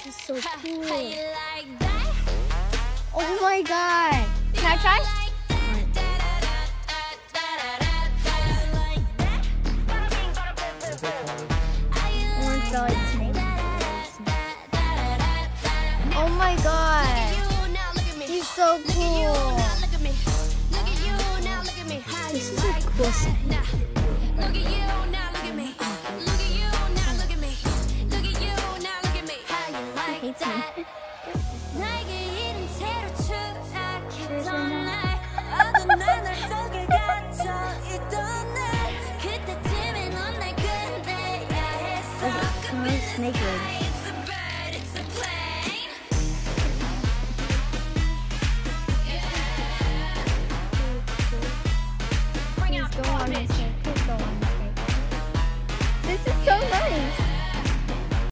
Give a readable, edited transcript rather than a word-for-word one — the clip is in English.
is so cool. Oh my god. Can I try? Coral-bellied snake. Oh my god. He's so cool. This is a cool snake. Hates me. Snake legs.